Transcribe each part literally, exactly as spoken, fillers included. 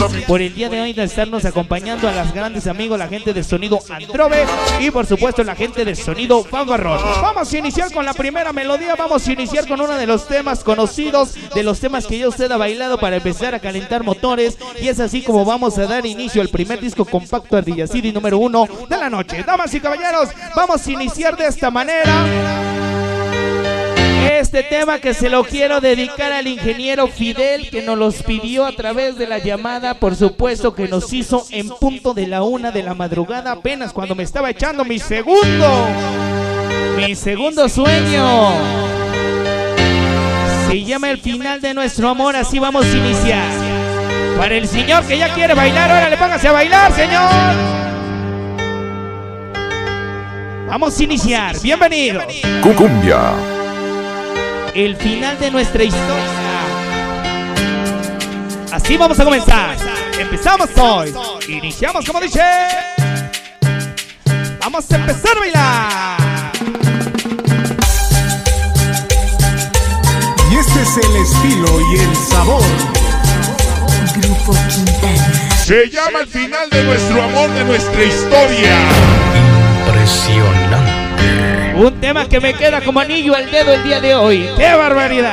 por el día de hoy de estarnos acompañando a las grandes amigos, la gente de Sonido Androbe y por supuesto la gente de Sonido Fanfarrón. Vamos a iniciar con la primera melodía, vamos a iniciar con uno de los temas conocidos, de los temas que ya usted ha bailado para empezar a calentar motores, y es así como vamos a dar inicio al primer disco compacto Ardilla City número uno de la noche. Damas y caballeros, vamos a iniciar de esta manera este tema, que se lo quiero dedicar al ingeniero Fidel, que nos los pidió a través de la llamada, por supuesto, que nos hizo en punto de la una de la madrugada, apenas cuando me estaba echando mi segundo, mi segundo sueño. Se llama El final de nuestro amor, así vamos a iniciar. Para el señor que ya quiere bailar, órale, póngase a bailar, señor. Vamos a iniciar, bienvenidos. Cumbia. El final de nuestra historia. Así vamos a comenzar. Empezamos hoy. Iniciamos como dice. Vamos a empezar a bailar. Y este es el estilo y el sabor. Grupo Quintana. Se llama El final de nuestro amor, de nuestra historia. Impresionante. Un tema que me queda como anillo al dedo el día de hoy. ¡Qué barbaridad!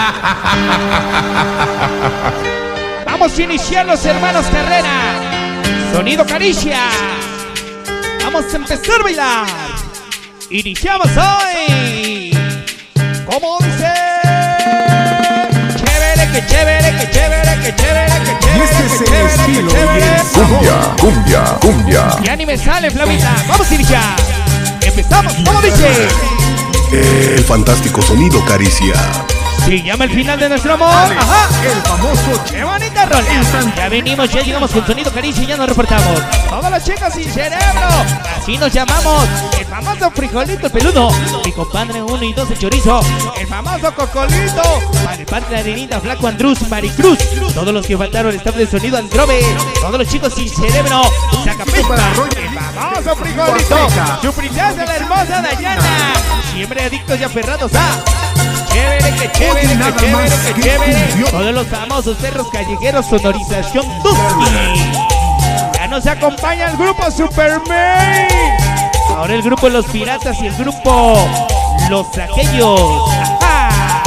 Vamos a iniciar, los hermanos Carrera. Sonido Caricia. Vamos a empezar a bailar. Iniciamos hoy. ¿Cómo dice? Chévere, que chévere, que chévere, que chévere, que chévere. Y este es el estilo y el Cumbia, cumbia, cumbia. Ya ni me sale, Flavita. Vamos a iniciar. Empezamos, ¿cómo dice? El fantástico Sonido Caricia. Se llama El final de nuestro amor. Ajá. el famoso ¡Qué bonita rola! Ya venimos, ya llegamos con Sonido Caricia y ya nos reportamos. Todas las chicas sin cerebro, así nos llamamos. El famoso frijolito el peludo, mi compadre uno y dos el chorizo, el famoso cocolito, para el padre Arenita, Flaco Andrus, Maricruz, todos los que faltaron, el staff de Sonido Androbe, todos los chicos sin cerebro, Zacapesca, el famoso frijolito, su princesa la hermosa Dayana, siempre adictos y aferrados a... Chévere, que chévere, que chévere, que chévere. Todos los famosos perros callejeros, sonorización Tuski. Ya nos acompaña el grupo Superman. Ahora el grupo Los Piratas y el grupo Los Aquellos. ¡Ajá!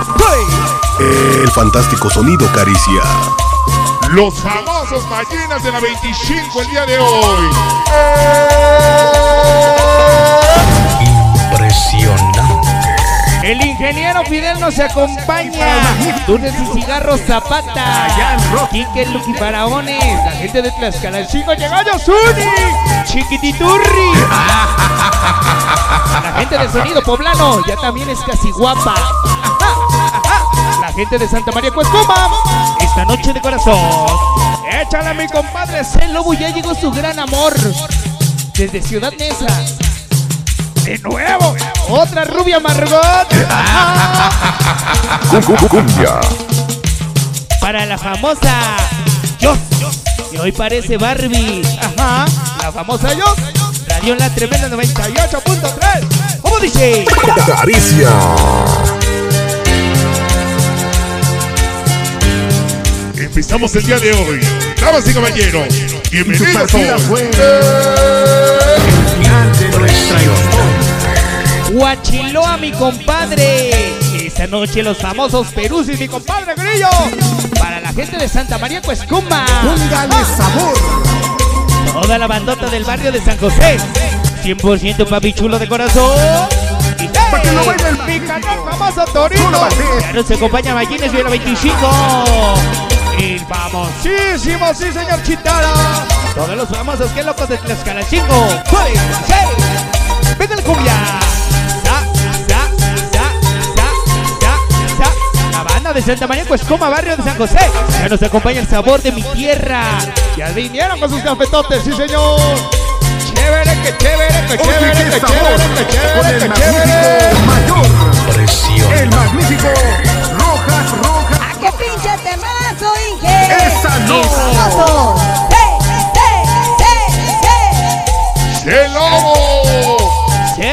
El fantástico Sonido Caricia. Los famosos ballenas de la veinticinco el día de hoy. Impresionante. El ingeniero Fidel nos acompaña. Dulces y cigarros Zapata. Quique, Luqui Faraones. La gente de Tlaxcalancingo llegó Yosuni. Chiquititurri. La gente de Sonido Poblano. Ya también es casi guapa. La gente de Santa María Cuescoma. Esta noche de corazón. Échale a mi compadre C. Lobo. Ya llegó su gran amor. Desde Ciudad Neza. De nuevo, otra rubia Margot. Cumbia. Para la famosa Jos, que hoy parece Barbie. Ajá, la famosa Jos. Radio en la tremenda noventa y ocho punto tres. ¿Cómo dice? Caricia. Empezamos el día de hoy. Damas y caballeros, bienvenidos partida fue hoy. el final de nuestra historia. Huachiloa, mi compadre. Esta noche los famosos Perusis, mi compadre Grillo. Para la gente de Santa María Cuescuma. Póngale sabor. Toda la bandota del barrio de San José. cien por ciento papi chulo de corazón. Y Pa' que lo baile el mi canal famoso Torino. Solo Valdés. Ya nos acompaña Mallines de la veinticinco. El famosísimo, sí señor Chitara. Todos los famosos, que locos de Tlaxcalancingo. ¡Pues, sí! ¡Venga la cumbia! Sa, sa, sa, sa, sa, sa. La banda de Santa María Cuescoma, barrio de San José. Ya nos acompaña el sabor de mi tierra. Ya vinieron con sus cafetotes, sí señor. Chévere, que chévere, que chévere, Oye, qué que sabor. chévere, que Con chévere, el que chévere. magnífico mayor. Impresionante. El magnífico Rojas, Rojas. ¡Ah, qué pinche temazo, Inge! ¡Esa no! ¡El famoso! ¡Sí, sí, sí, sí! ¡El lobo! ¡Sí, Roberto!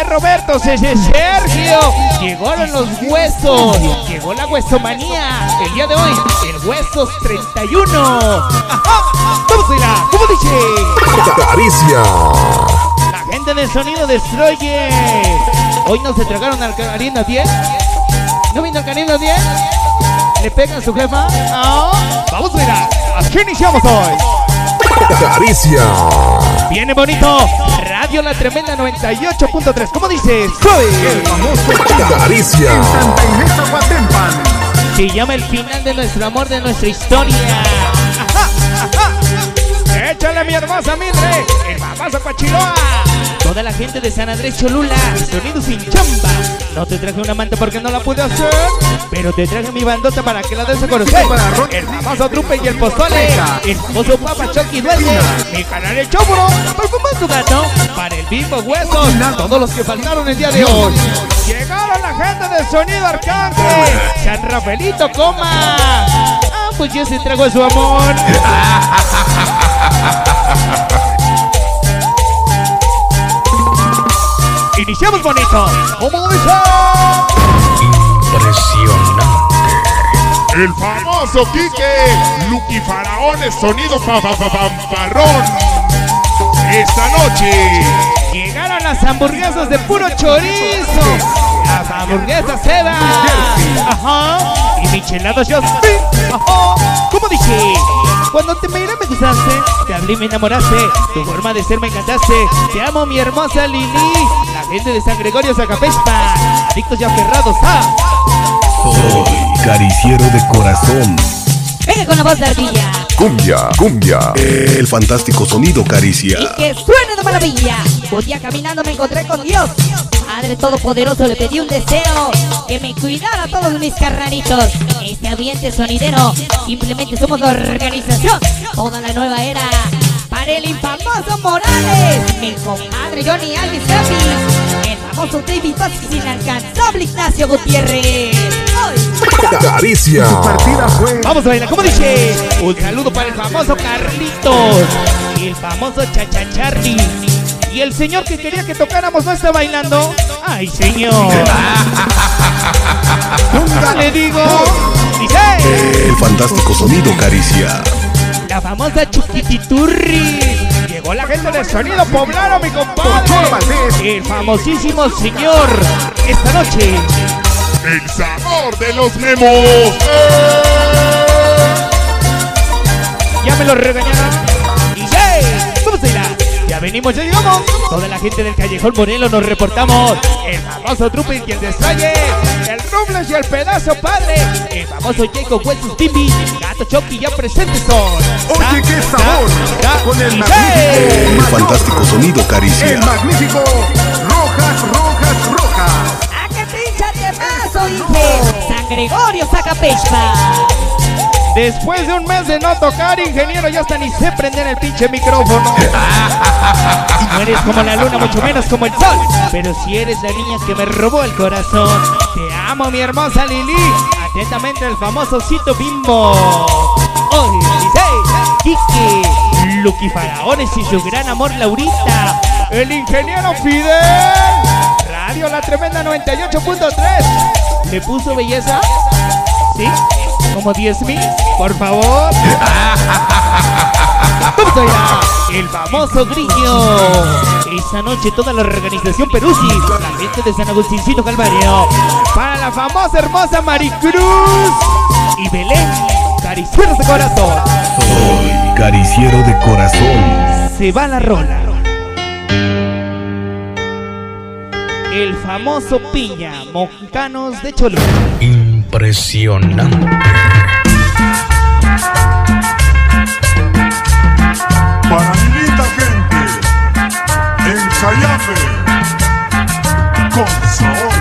Retos ese Sergio. Llegaron los huesos. Llegó la huesomanía. El día de hoy, el Huesos treinta y uno. Ajá. Vamos a ir a, ¿cómo dice? Caricia. La gente de Sonido Destroyer. Hoy no se tragaron al Karina diez. ¿No vino el Karina diez? ¿Le pegan a su jefa? No. Vamos a ir a, ¿a qué iniciamos hoy? Caricia. Viene bonito. Radio La Tremenda noventa y ocho punto tres. ¿Cómo dices? Soy El famoso Caricia. en Santa Inés Aguatempan. Se llama el final de nuestro amor, de nuestra historia. Ajá, ajá. Échale, mi hermosa Mildred, el famoso Coachiloa. Toda la gente de San Andrés Cholula, Sonido sin chamba. No te traje una manta porque no la pude hacer, pero te traje mi bandota para que la des a conocer. El famoso Trupe y el Pozole, el famoso Papa Chucky Duende, mi canal El Chóforo, perfumando tu gato, para el Bimbo Huesos, todos los que faltaron el día de hoy. Llegaron la gente de Sonido Arcángel, San Rafaelito Coma. Ah, pues yo se trago su amor. Iniciamos bonito. ¿Cómo dice? Impresionante. El famoso Quique, Lucky Faraones, sonido pa pa pa pamparrón. Esta noche Llegaron las hamburguesas de puro chorizo. Las hamburguesas Seba. Ajá. Y micheladas Justin. Ajá. ¿Cómo dije? Cuando te miré me gustaste, te hablé y me enamoraste, tu forma de ser me encantaste. Te amo, mi hermosa Lili. La gente de San Gregorio Zacapespa, adictos y aferrados a... Soy cariciero de corazón. Venga con la voz de ardilla. Cumbia, cumbia. El fantástico sonido Caricia. Y que suene de maravilla. Un día caminando me encontré con Dios. Padre Todopoderoso, le pedí un deseo, que me cuidara a todos mis carnalitos. Este ambiente sonidero, simplemente somos la organización. Toda la nueva era para el infamoso Morales, mi compadre Johnny Alvis Capi, el famoso David Vázquez, inalcanzable Ignacio Gutiérrez. ¡Ay! Caricia. Su partida fue Vamos a bailar, ¿cómo dice? Un saludo para el famoso Carlitos y el famoso Chacha Charlie. Y el señor que quería que tocáramos no está bailando. ¡Ay, señor! Nunca le digo. Dice: El fantástico sonido Caricia. la famosa Chuquititurri. Llegó la gente del Sonido Poblano, mi compadre. El famosísimo señor. Esta noche. el sabor de los memos. Ya me lo regañaron. Y sí, vamos a ir a... Ya venimos, ya llegamos. Toda la gente del Callejón Morelos nos reportamos. El famoso Trupe y quien destraye. El Rubles y el pedazo padre. El famoso Jacob Huesos Timbi. Gato Chucky ya presentes son. Oye, qué sabor. Da, da, con el y magnífico El fantástico sonido Caricia. El magnífico Rojas, Rojas, Rojas. ¡A que pincha temazo, dije! San Gregorio Zacapespa. Después de un mes de no tocar, ingeniero, ya hasta ni sé prender el pinche micrófono. No eres como la luna, mucho menos como el sol. Pero si eres la niña que me robó el corazón. Te amo, mi hermosa Lili. Atentamente, el famoso Cito Bimbo. Hoy dice Quique, Lucky Faraones y su gran amor Laurita. El ingeniero Fidel. Radio La Tremenda noventa y ocho punto tres. ¿Le puso belleza? ¿Sí? ¿Como diez mil? Por favor. Vamos allá. El famoso Grillo. Esa noche toda la organización Peruzzi, la gente de San Agustincito Calvario. Para la famosa hermosa Maricruz y Belén, caricieros de corazón. Soy cariciero de corazón. Se va la rola. El famoso Piña, Mocanos de Cholula. Impresionante. Para mi linda gente, en Sayafe, con sabor.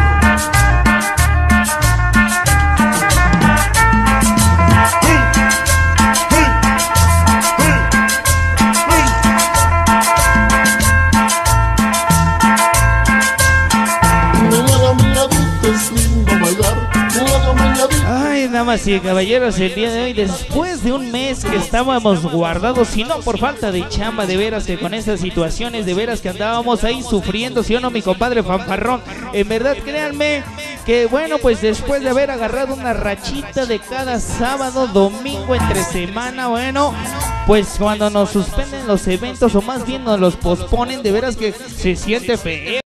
damas y caballeros, el día de hoy, después de un mes que estábamos guardados, y no por falta de chamba, de veras que con estas situaciones, de veras que andábamos ahí sufriendo, ¿sí o no, mi compadre Fanfarrón? En verdad, créanme que bueno, pues después de haber agarrado una rachita de cada sábado, domingo, entre semana, bueno, pues cuando nos suspenden los eventos, o más bien nos los posponen, de veras que se siente feo.